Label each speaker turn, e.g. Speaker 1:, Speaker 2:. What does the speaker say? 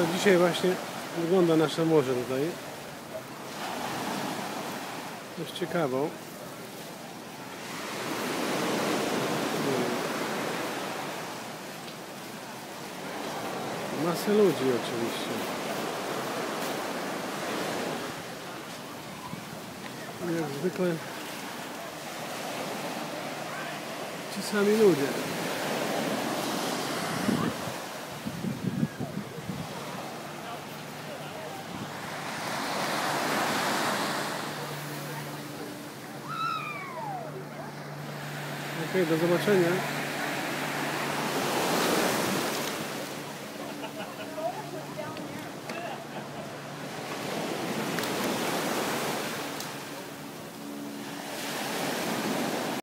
Speaker 1: To dzisiaj właśnie wygląda nasze morze tutaj. Dość ciekawą. Masę ludzi oczywiście. Jak zwykle ci sami ludzie. Okej, do zobaczenia.